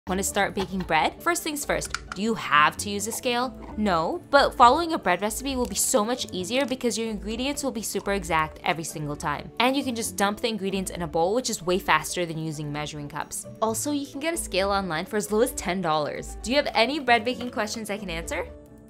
Want to start baking bread? First things first, do you have to use a scale? No, but following a bread recipe will be so much easier because your ingredients will be super exact every single time. And you can just dump the ingredients in a bowl, which is way faster than using measuring cups. Also, you can get a scale online for as low as $10. Do you have any bread baking questions I can answer?